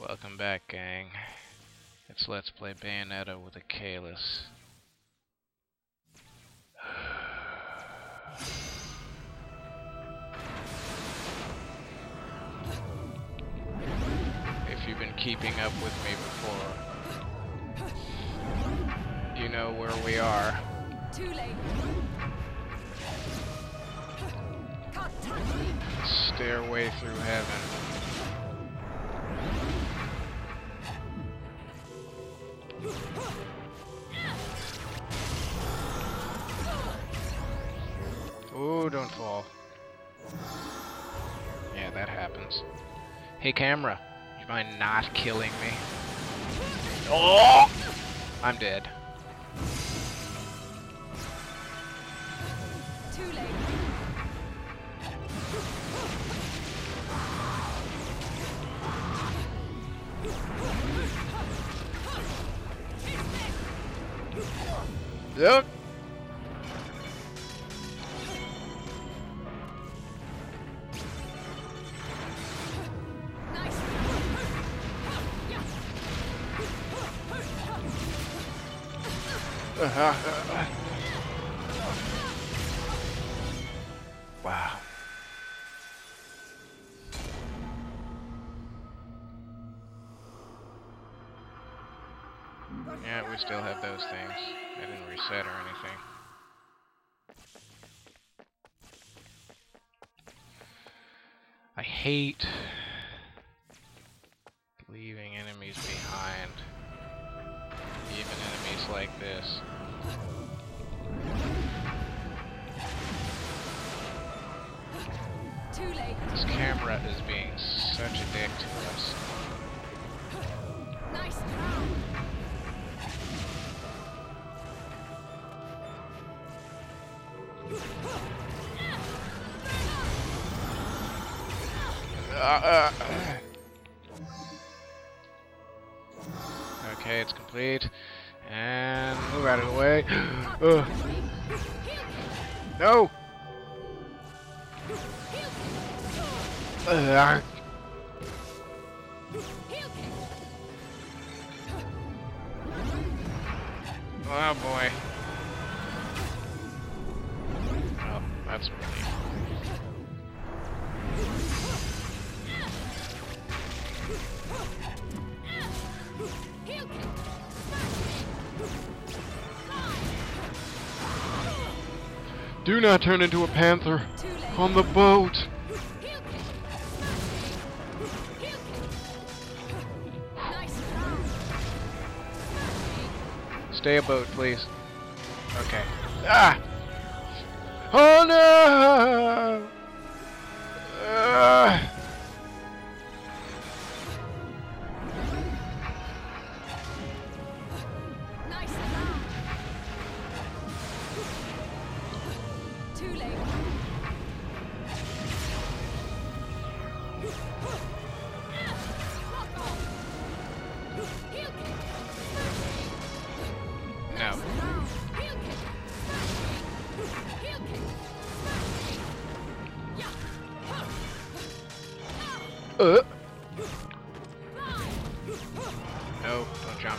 Welcome back, gang. It's Let's Play Bayonetta with a Kalis. If you've been keeping up with me before, you know where we are. Too late. Can't touch me. Stairway through heaven. Ooh, don't fall. Yeah, that happens. Hey, camera, you mind not killing me? Oh! I'm dead. Too late. Look! Nice. Wow. Yeah, we still have those things. I didn't reset or anything. I hate leaving enemies behind. Even enemies like this. Too late. This camera is being such a dick to us. Nice. Okay, it's complete. And move out of the way. Ugh. No! Ugh. Oh boy. Oh, that's a relief. Do not turn into a panther on the boat. Stay a boat, please. Okay. Ah! Oh no! Ah! Nice. Too late. No. No, don't jump.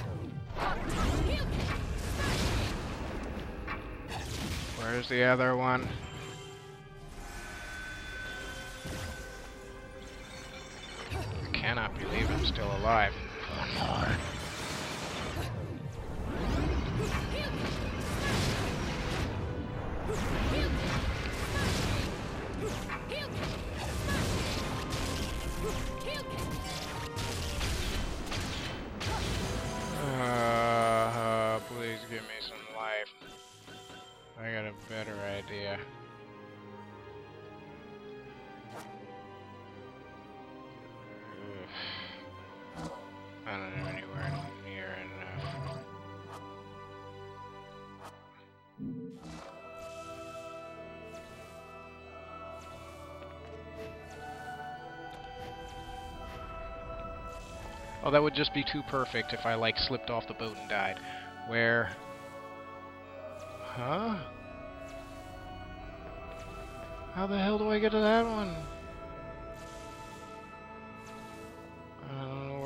Where's the other one? I cannot believe I'm still alive. Oh, Lord. Please give me some life. I got a better idea. Ugh. I don't know anywhere near enough. Oh, that would just be too perfect if I, like, slipped off the boat and died. Where? Huh? How the hell do I get to that one? I don't know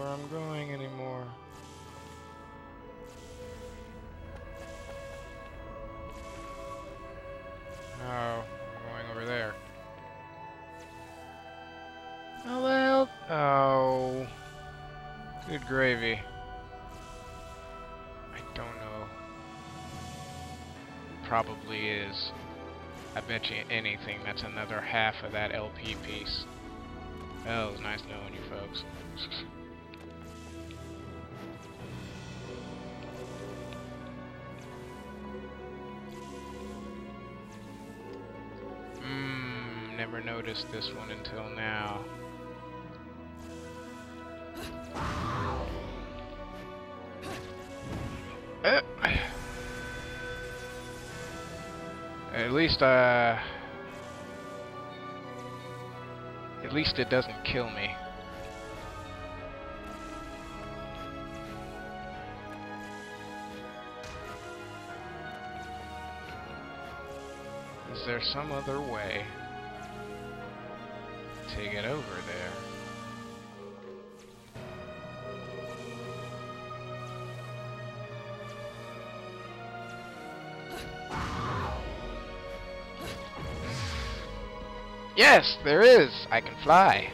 Oh well. Oh. Good gravy. I don't know. Probably is. I bet you anything that's another half of that LP piece. Oh, it was nice knowing you folks. Never noticed this one until now. At least it doesn't kill me. Is there some other way to get over there? Yes, there is! I can fly.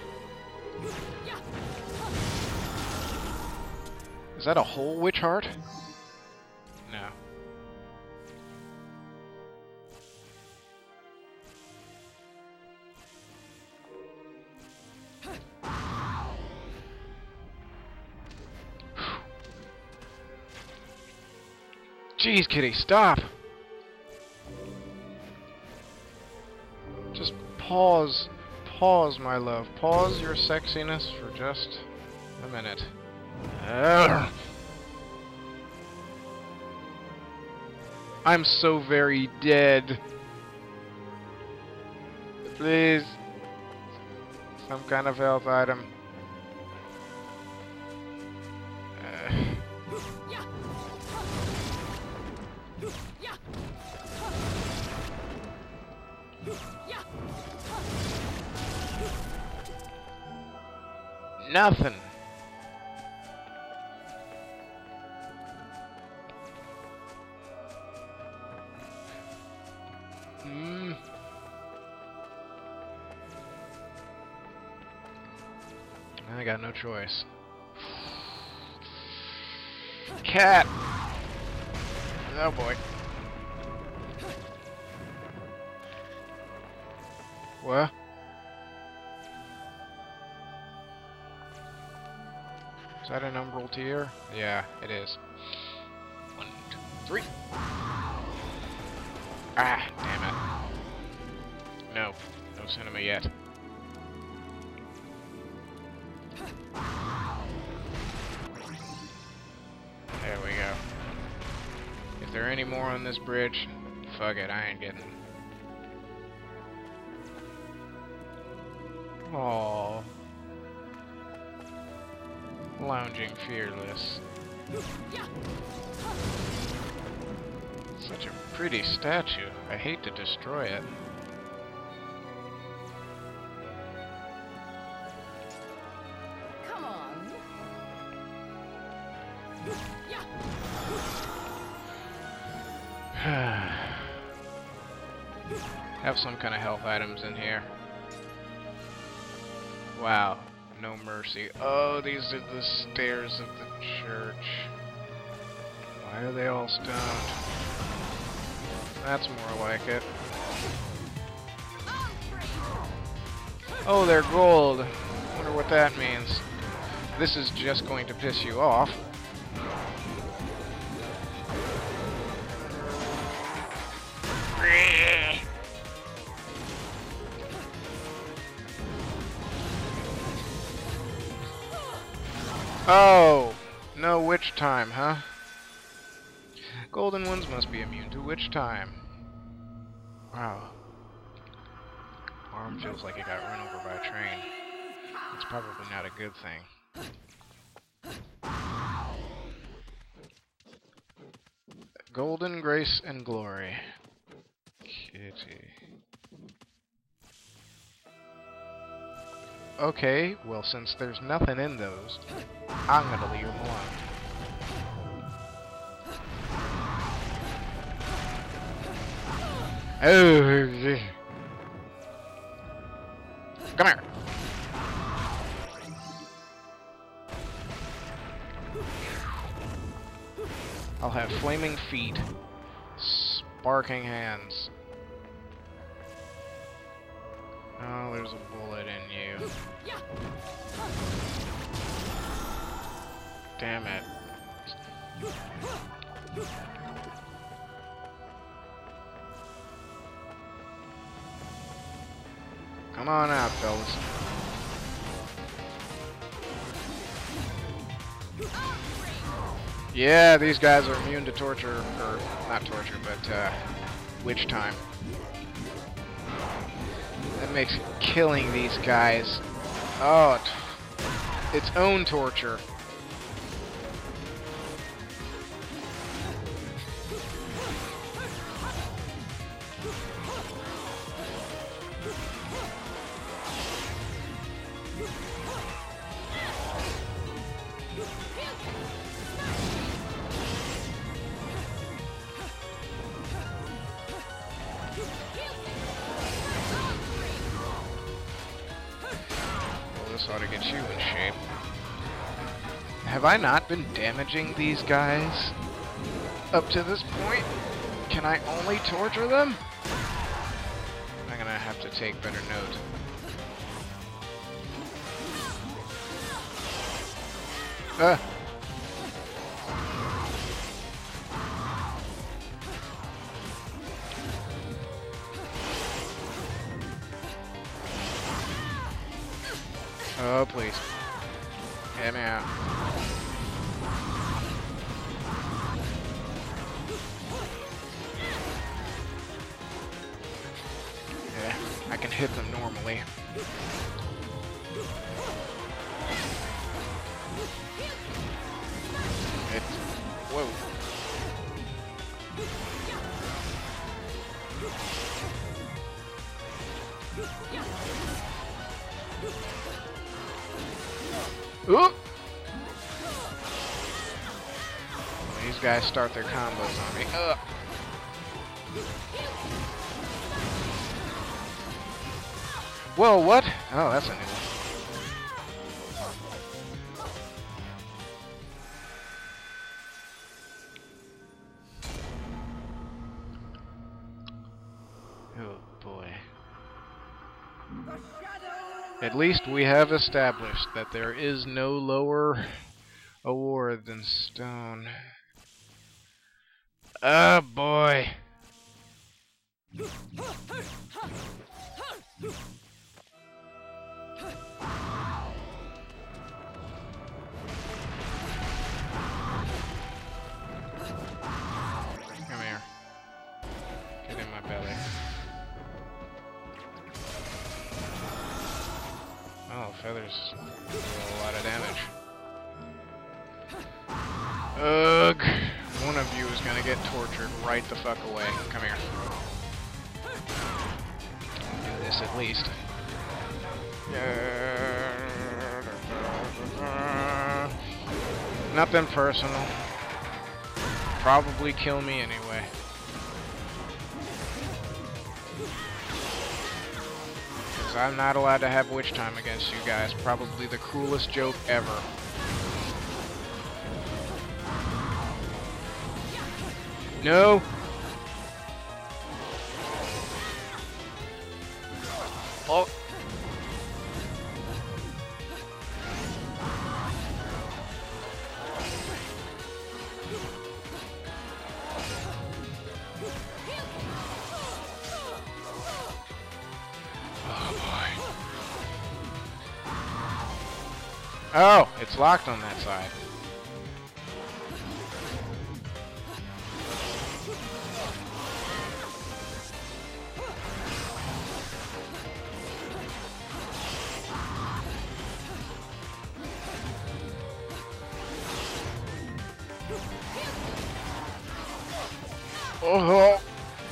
Is that a whole witch heart? No. Jeez, kitty, stop! Just pause. Pause, my love. Pause your sexiness for just a minute. Ugh. I'm so very dead. Please. Some kind of health item. Nothing. I got no choice. Cat. Oh boy. What? Is that an umbral tier? Yeah, it is. 1, 2, 3. Ah, damn it. No. No cinema yet. There we go. If there are any more on this bridge, fuck it, I ain't getting them. Aww. Lounging fearless. Such a pretty statue. I hate to destroy it. Come on. Have some kind of health items in here. Wow. No mercy. Oh, these are the stairs of the church. Why are they all stoned? That's more like it. Oh, they're gold. Wonder what that means. This is just going to piss you off. Oh, no witch time, huh? Golden ones must be immune to witch time. Wow. Arm feels like it got run over by a train. It's probably not a good thing. Golden grace and glory. Kitty. Okay, well, since there's nothing in those, I'm gonna leave them alone. Oh, come here. I'll have flaming feet, sparking hands. Oh, there's a bullet in you. Damn it. Come on out, fellas. Yeah, these guys are immune to torture, or not torture, but witch time. That makes killing these guys, oh, its own torture. Ought to get you in shape. Have I not been damaging these guys up to this point? Can I only torture them? I'm gonna have to take better note. Oh, please. Get me out. Yeah, I can hit them normally. Whoa. Oop! These guys start their combos on me. Ugh. Whoa, what? Oh, that's a new one. Oh, boy. At least we have established that there is no lower award than stone. Oh boy. Come here. Get in my belly. Oh, feathers do a lot of damage. Ugh. One of you is gonna get tortured right the fuck away. Come here. Do this at least. Nothing personal. Probably kill me anyway. Because I'm not allowed to have witch time against you guys. Probably the cruelest joke ever. No! Oh! Oh, it's locked on that side. Oh!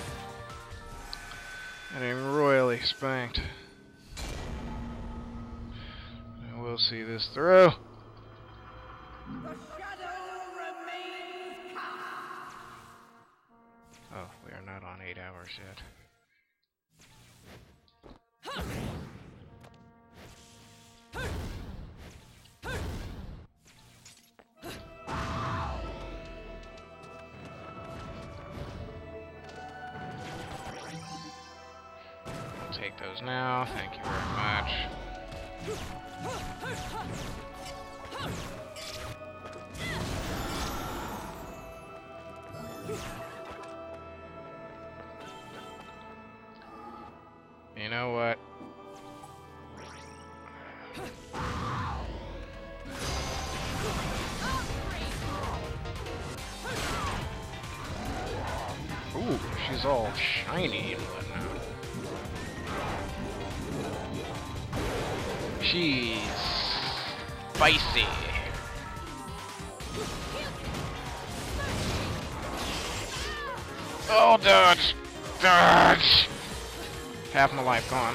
Getting royally spanked. We'll see this through. The shadow remains cast. Oh, we are not on 8 hours yet. take those now. Thank you very much. You know what? Ooh, she's all shiny and whatnot. She's spicy. Oh, dodge! Dodge! Half my life gone.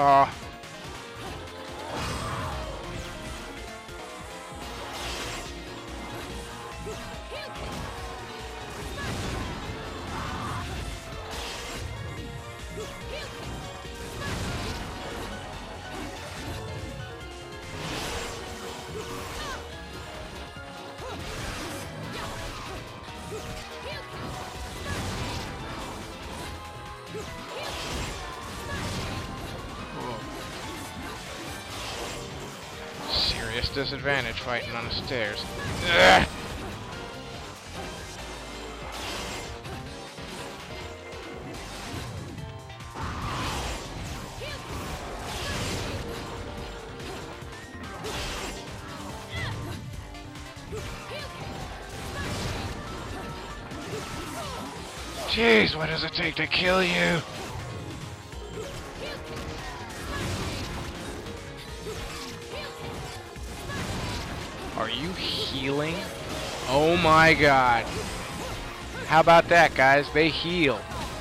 Serious disadvantage fighting on the stairs. Ugh. Jeez, what does it take to kill you? Are you healing? Oh my god. How about that, guys? They heal.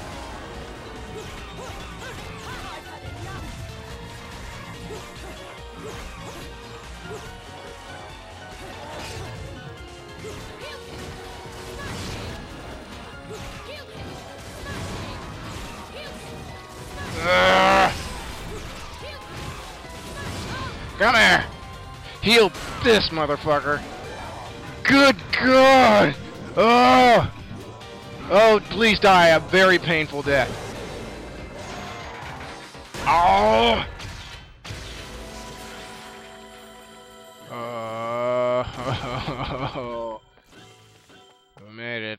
Come here! Heal this motherfucker! Good God! Oh! Oh, please die a very painful death. Oh! Oh! We made it.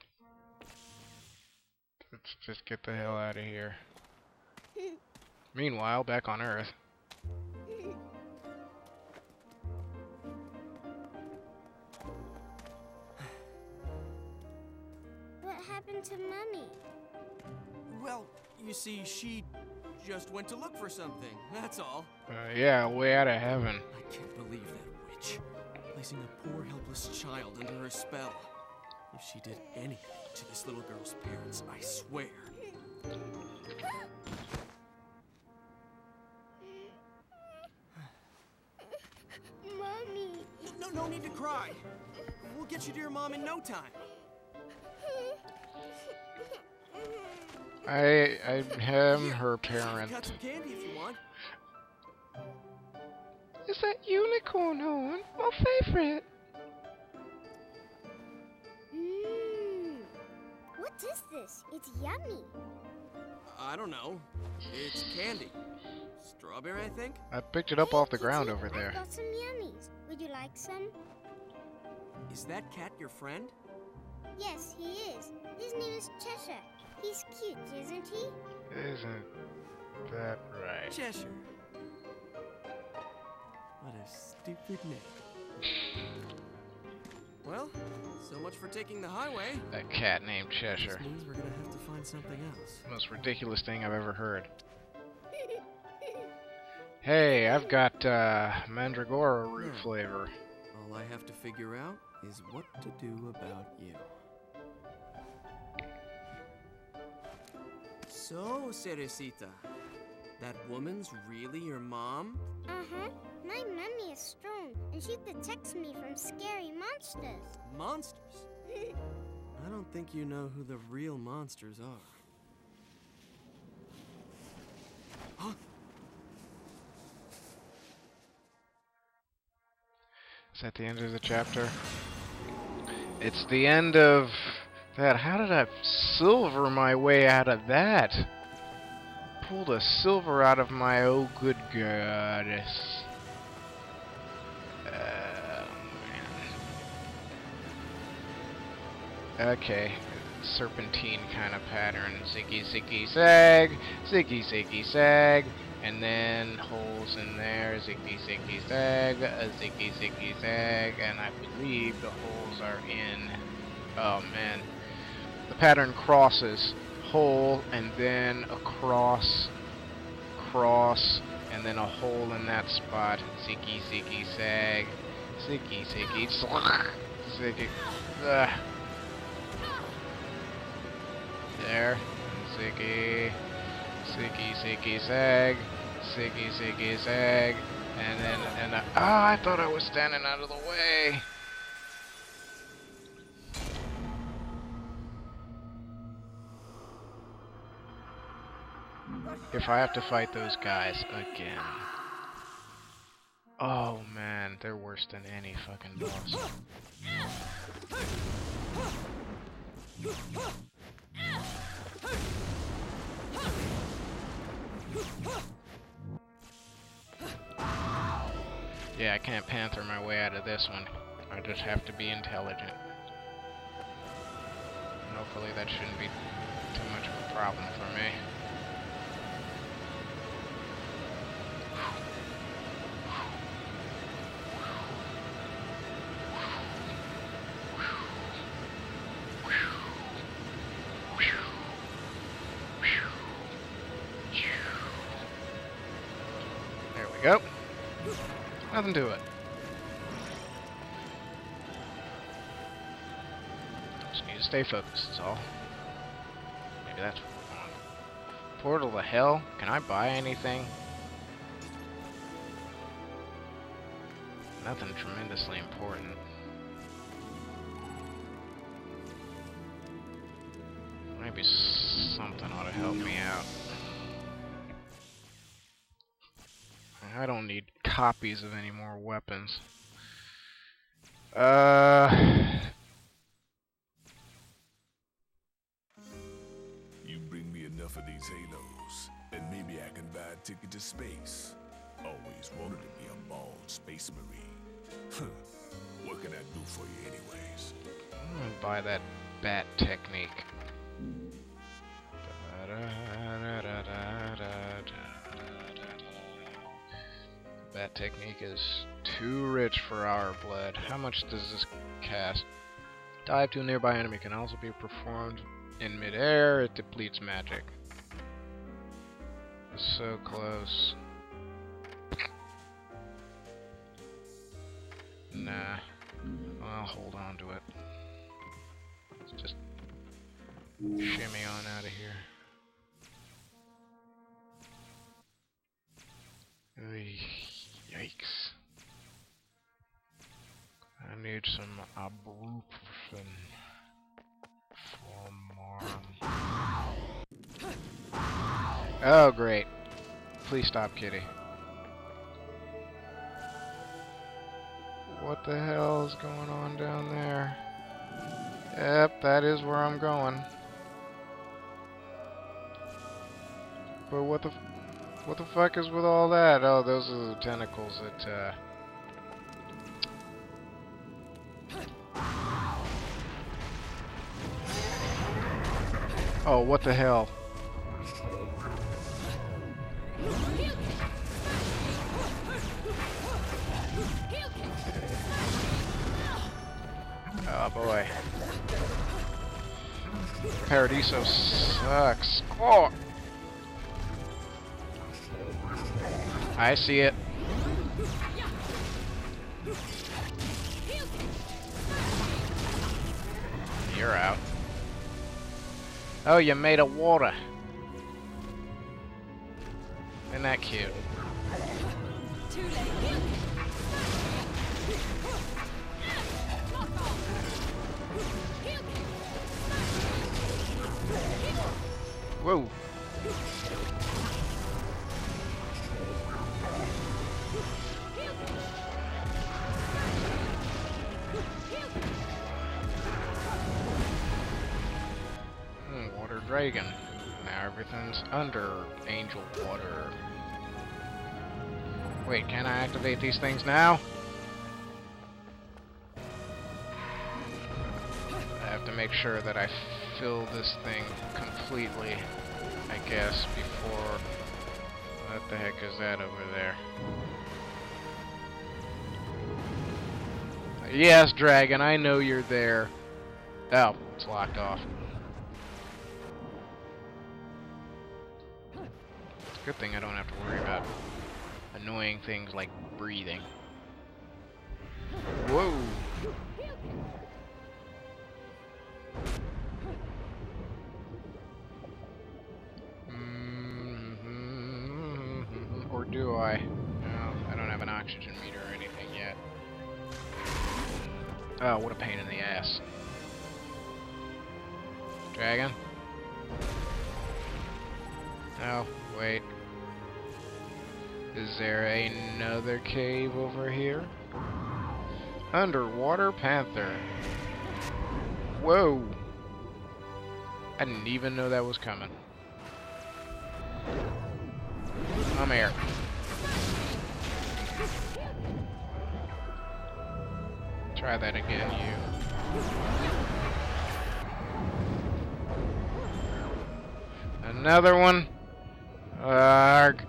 Let's just get the hell out of here. Meanwhile, back on Earth. What happened to Mummy? Well, you see, she just went to look for something, that's all. Yeah, way out of heaven. I can't believe that witch. Placing a poor, helpless child under her spell. If she did anything to this little girl's parents, I swear. Mommy. No need to cry. We'll get you to your mom in no time. I am her Got parent. some candy if you want. Is that unicorn horn? My favorite. What is this? It's yummy. I don't know. It's candy. Strawberry, I think? I picked it up off the Hey, ground Kiki, over there. I've got some yummies. Would you like some? Is that cat your friend? Yes, he is. His name is Cheshire. He's cute, isn't he? Isn't that right? Cheshire. What a stupid name. Well, so much for taking the highway. A cat named Cheshire. This means we're gonna have to find something else. Most ridiculous thing I've ever heard. Hey, I've got Mandragora root Yeah. flavor. All I have to figure out is what to do about you. So, Cerecita, that woman's really your mom? Uh-huh. My mummy is strong, and she protects me from scary monsters. Monsters? I don't think you know who the real monsters are. Huh? Is that the end of the chapter? It's the end of that. How did I silver my way out of that? pulled a silver out of my oh good goddess. Man. Okay, serpentine kind of pattern. Ziggy ziggy zag, ziggy ziggy zag, and then holes in there. Ziggy ziggy zag, a ziggy ziggy zag, and I believe the holes are in. Oh man, the pattern crosses. Hole and then across, cross, and then a hole in that spot. Ziggy, ziggy, zag, ziggy, ziggy, ziggy. There, ziggy, ziggy, ziggy, zag, ziggy, ziggy, zag, and then I thought I was standing out of the way. If I have to fight those guys again. Oh man, they're worse than any fucking boss. Yeah, I can't panther my way out of this one. I just have to be intelligent. And hopefully that shouldn't be too much of a problem for me. Go. Nothing to it. Just need to stay focused, is all. Maybe that's what we want. Portal to hell? Can I buy anything? Nothing tremendously important. Maybe something ought to help me out. I don't need copies of any more weapons. You bring me enough of these halos, and maybe I can buy a ticket to space. Always wanted to be a bald space marine. What can I do for you anyways? I'm gonna buy that bat technique. That technique is too rich for our blood. How much does this cast? Dive to a nearby enemy can also be performed in midair. It depletes magic. So close. Nah. I'll hold on to it. Let's just shimmy on out of here. Yikes. I need some ibuprofen for more. Oh, great. Please stop, kitty. What the hell is going on down there? Yep, that is where I'm going. But what the fuck is with all that? Oh, those are the tentacles that, Oh, what the hell? Oh boy. Paradiso sucks. Oh! I see it. You're out. Oh, you made of water. Isn't that cute? Whoa. Water Dragon. Now Everything's under angel water. Wait, can I activate these things now? I have to make sure that I fill this thing completely, I guess, before... What the heck is that over there? Yes, dragon, I know you're there. Oh, it's locked off. It's a good thing I don't have to worry about annoying things like breathing. Whoa! Or do I? No, I don't have an oxygen meter or anything yet. Oh, what a pain in the ass. Dragon? Oh, wait. Is there another cave over here? Underwater Panther. Whoa! I didn't even know that was coming. Come here. Try that again, you. Another one. Arg.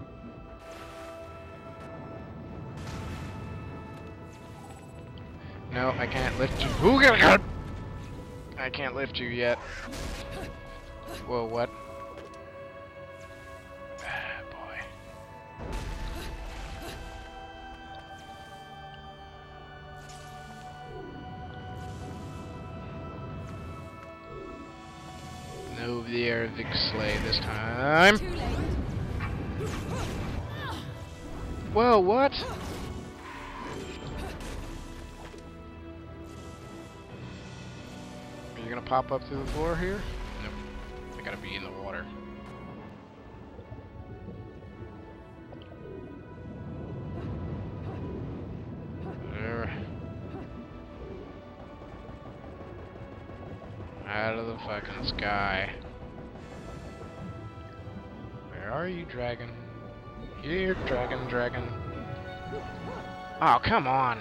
No, I can't lift you. I can't lift you yet. Whoa, what? Ah, boy. No, the Vixlay this time. Too late. Whoa, what? Are you gonna pop up through the floor here? Nope. I gotta be in the water. There. Out of the fucking sky. Where are you, dragon? Here, dragon. Oh, come on.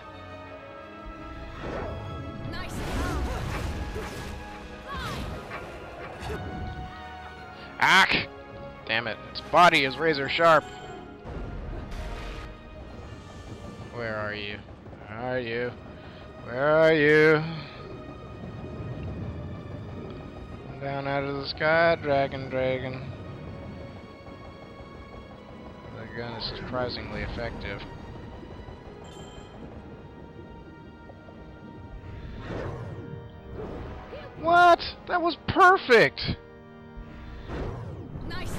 Nice. Ah! Damn it. Its body is razor sharp. Where are you? Where are you? Where are you? Down out of the sky, dragon. The gun is surprisingly effective. What? That was perfect! Nice.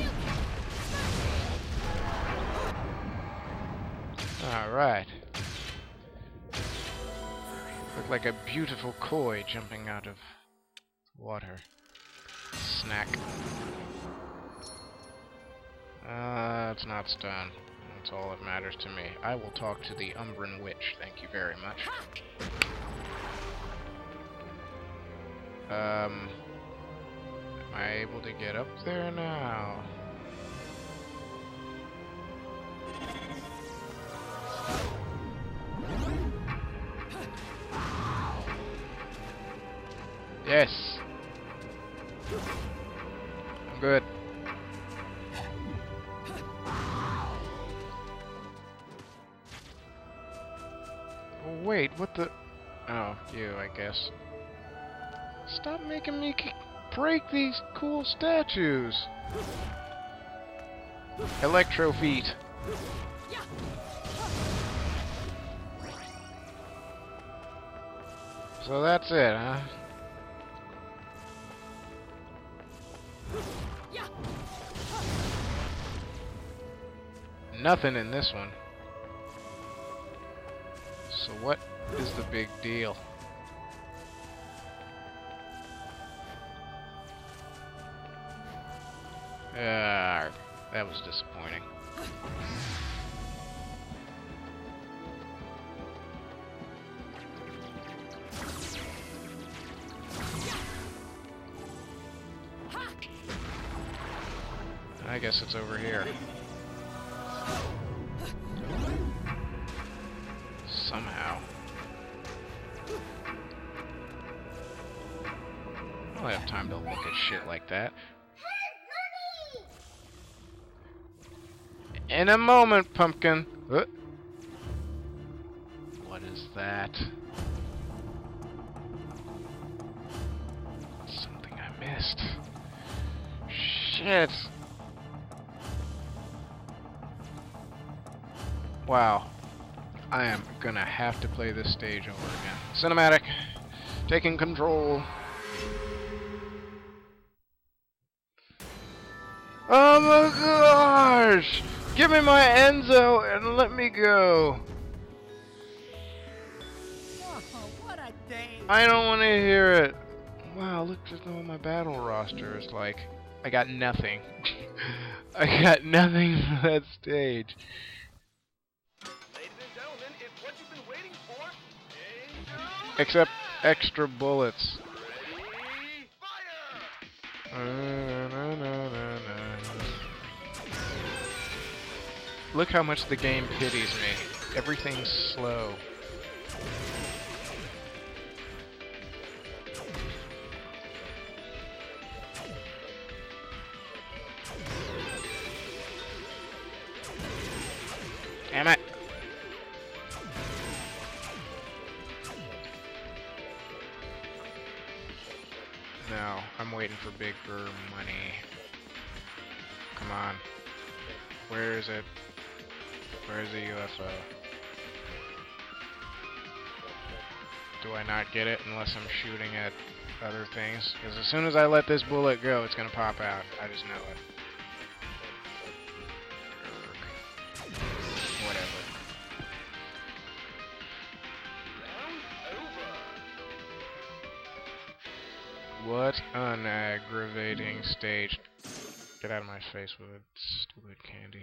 Alright. Looked like a beautiful koi jumping out of water. Snack. It's not stun. That's all that matters to me. I will talk to the Umbran Witch, thank you very much. Am I able to get up there now? Yes! I'm good. Oh, wait, what the... Oh, you, I guess. Stop making me break these cool statues! Electro feet. So that's it, huh? Nothing in this one. So what is the big deal? That was disappointing. I guess it's over here. Somehow. I don't have time to look at shit like that. In a moment, pumpkin. What is that? Something I missed. Shit. Wow. I am gonna have to play this stage over again. Cinematic. Taking control. Oh my gosh! Give me my Enzo and let me go. Oh, what a day! I don't want to hear it. Wow, look at what my battle roster is like. I got nothing. I got nothing for that stage. Ladies and gentlemen, it's what you've been waiting for. Except extra bullets. Ready, fire! Look how much the game pities me. Everything's slow. Damn it! No, I'm waiting for bigger money. Come on. Where is it? Where's the UFO? Do I not get it unless I'm shooting at other things? Because as soon as I let this bullet go, it's gonna pop out. I just know it. Whatever. What an aggravating stage. Get out of my face with it, stupid candy.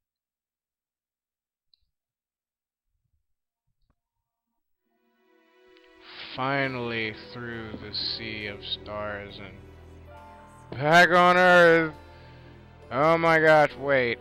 Finally through the sea of stars and back on Earth. Oh my gosh, wait.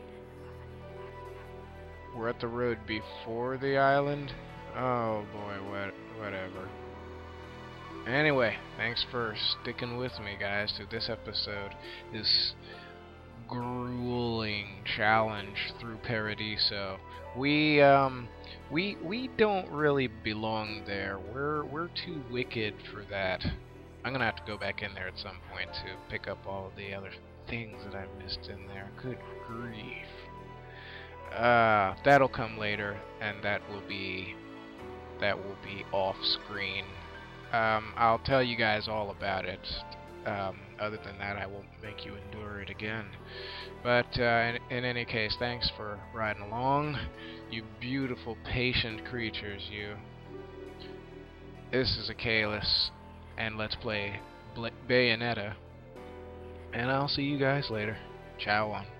We're at the road before the island? Oh boy, whatever. Anyway, thanks for sticking with me, guys, through this episode. This grueling challenge through Paradiso. We don't really belong there. We're too wicked for that. I'm gonna have to go back in there at some point to pick up all of the other things that I missed in there. Good grief. That'll come later, and that will be off screen. I'll tell you guys all about it. Other than that, I won't make you endure it again. But in any case, thanks for riding along, you beautiful, patient creatures, you. This is Acaelus, and let's play Bayonetta. And I'll see you guys later. Ciao on.